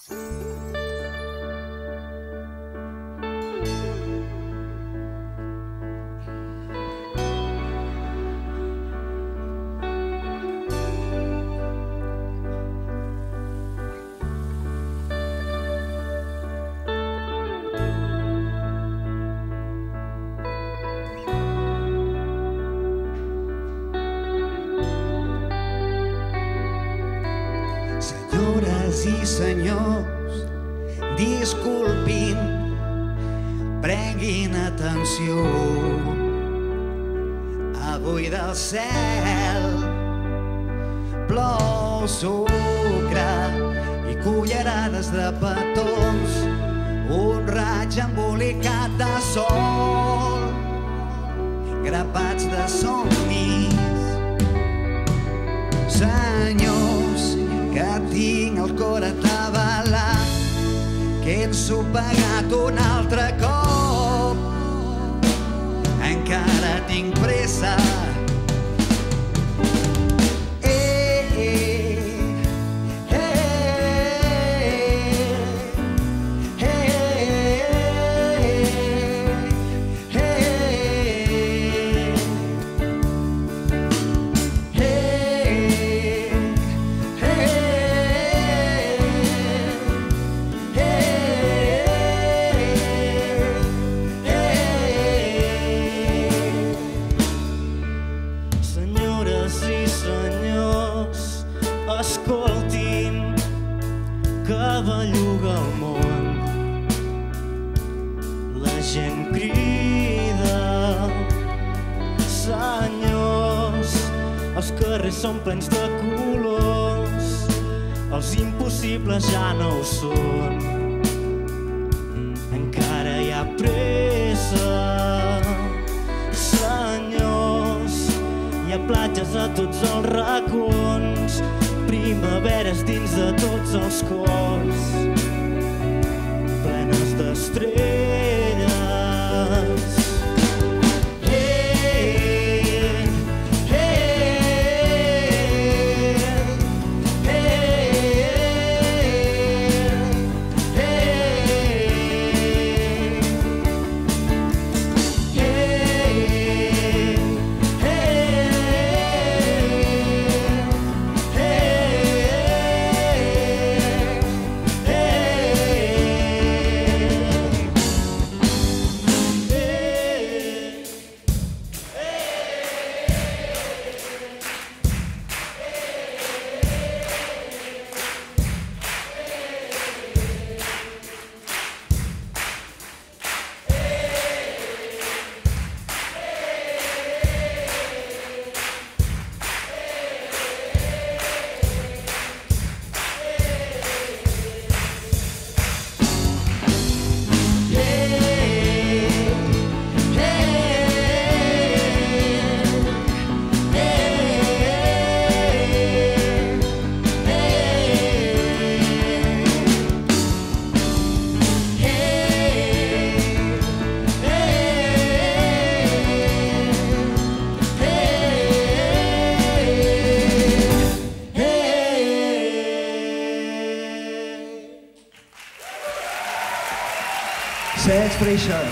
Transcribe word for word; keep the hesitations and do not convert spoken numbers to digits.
Senyores i senyors, disculpin, prenguin atenció. Avui del cel plou sucre i cullerades de petons, un raig embolicat de sol, grapats de somnis. Senyors, que tinc el cor atabalat, que he ensopegat un altre cop. Encara tinc pressa. Eh, eh, eh, eh, eh, eh. Escoltin, que belluga el món. La gent crida, senyors, els carrers són plens de colors, els impossibles ja no ho són. Encara hi ha pressa, senyors, hi ha platges a tots els racons, primaveres dins de tots els cors, plenes d'estrelles. Eh, eh, eh, Sex Freixas.